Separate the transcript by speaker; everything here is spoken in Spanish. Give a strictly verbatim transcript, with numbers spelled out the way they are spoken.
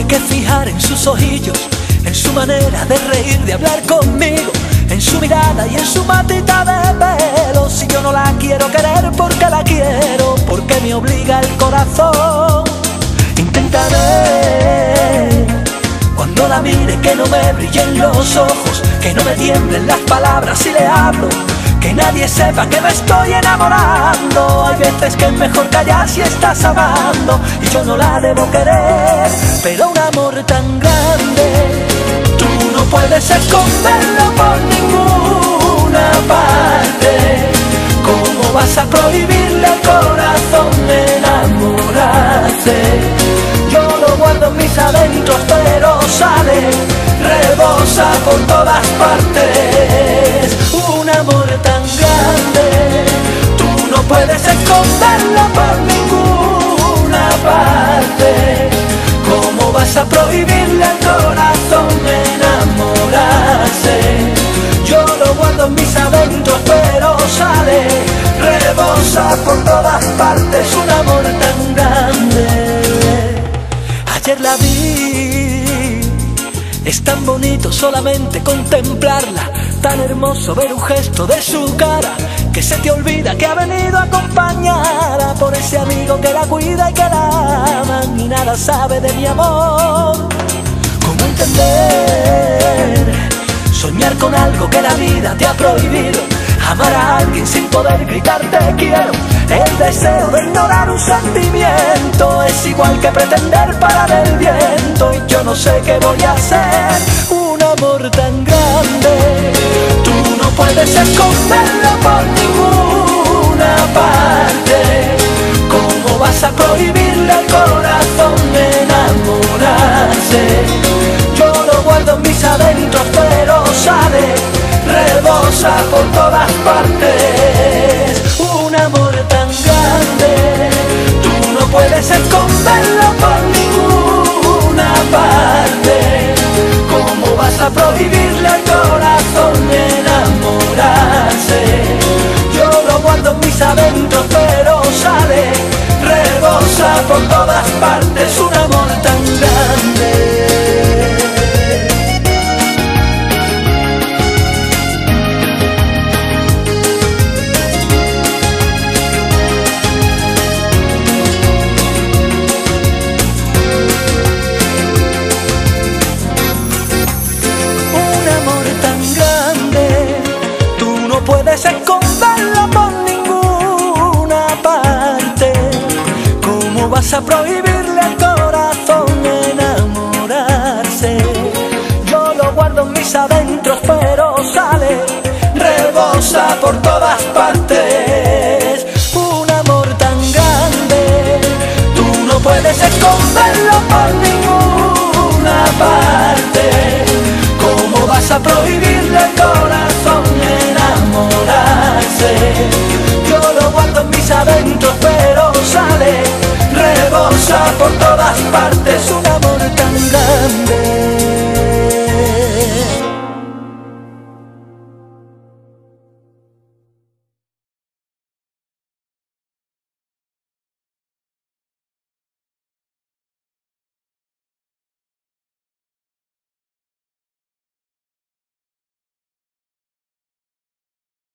Speaker 1: tuve que fijar en sus ojillos, en su manera de reír, de hablar conmigo, en su mirada y en su matita de pelo. Si yo no la quiero querer, porque la quiero, porque me obliga el corazón. Intentaré, cuando la mire, que no me brillen los ojos, que no me tiemblen las palabras si le hablo, que nadie sepa que me estoy enamorando. Hay veces que es mejor callar si estás amando, y yo no la debo querer. Pero un amor tan grande, tú no puedes esconderlo por ninguna parte. ¿Cómo vas a prohibirle al corazón enamorarse? Yo lo guardo en mis adentros, pero sale, rebosa por todas partes. Un amor tan grande, tú no puedes esconderlo por ninguna parte. ¿Cómo vas a prohibirle al corazón enamorarse? Yo lo guardo en mis adentros, pero sale, rebosa por todas partes. Un amor tan grande. Ayer la vi, es tan bonito solamente contemplarla, tan hermoso ver un gesto de su cara, que se te olvida que ha venido acompañada por ese amigo que la cuida y que la ama, y nada sabe de mi amor. ¿Cómo entender? Soñar con algo que la vida te ha prohibido, amar a alguien sin poder gritar te quiero. El deseo de ignorar un sentimiento es igual que pretender parar el viento, y yo no sé qué voy a hacer. Un amor tan grande, tú no puedes esconderlo por ninguna parte. ¿Cómo vas a prohibirle al corazón enamorarse? Yo lo guardo en mis adentros, pero sale, rebosa por todas partes. Un amor tan grande, tú no puedes esconderlo por ninguna parte. ¿Cómo vas a prohibirle al corazón enamorarse? Yo lo guardo en mis adentros, pero sale, rebosa por todas partes. Un amor tan grande. Puedes esconderlo por ninguna parte. ¿Cómo vas a prohibirle al corazón enamorarse? Yo lo guardo en mis adentros, pero sale, rebosa por todas partes. Un amor tan grande, tú no puedes esconderlo por ninguna parte. ¿Cómo vas a prohibirle al corazón enamorarse? Yo lo guardo en mis adentros, pero sale, rebosa por todas partes. Un amor tan grande.